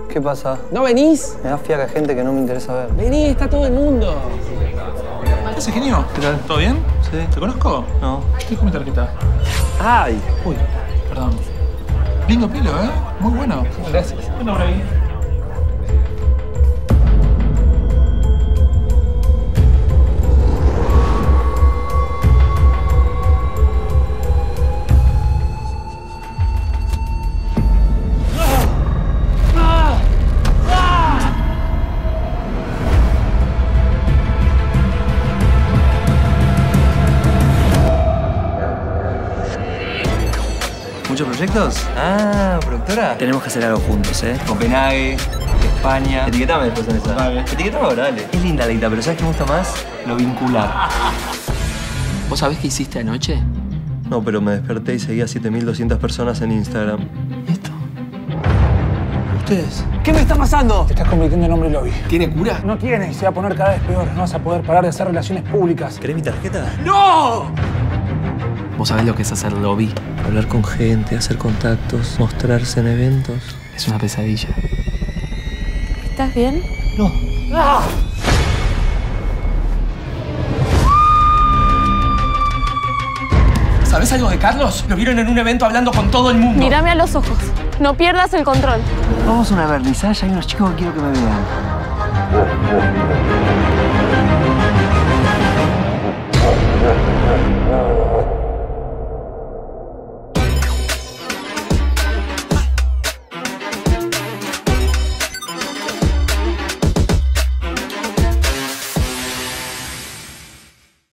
¿Qué pasa? ¿No venís? Me da fiaca gente que no me interesa ver. Vení, está todo el mundo. ¿Qué haces, genio? ¿Qué tal? ¿Todo bien? Sí. ¿Te conozco? No. Dejo mi tarjeta. ¡Ay! Uy, perdón. Lindo pelo, ¿eh? Muy bueno. Gracias. Anda por ahí. ¿Muchos proyectos? Ah, productora. Tenemos que hacer algo juntos, ¿eh? Copenhague, España. Etiquetame después en esa. Dale. Etiquetame ahora, dale. Es linda la guita, pero ¿sabes qué me gusta más? Lo vincular. ¿Vos sabés qué hiciste anoche? No, pero me desperté y seguía a 7.200 personas en Instagram. ¿Y esto? ¿Ustedes? ¿Qué me está pasando? Te estás convirtiendo en hombre lobby. ¿Tiene cura? No tiene y se va a poner cada vez peor. No vas a poder parar de hacer relaciones públicas. ¿Querés mi tarjeta? ¡No! ¿Vos sabés lo que es hacer lobby? Hablar con gente, hacer contactos, mostrarse en eventos. Es una pesadilla. ¿Estás bien? No. ¡Ah! ¿Sabés algo de Carlos? Lo vieron en un evento hablando con todo el mundo. Mírame a los ojos. No pierdas el control. Vamos a una vernizada, hay unos chicos que quiero que me vean.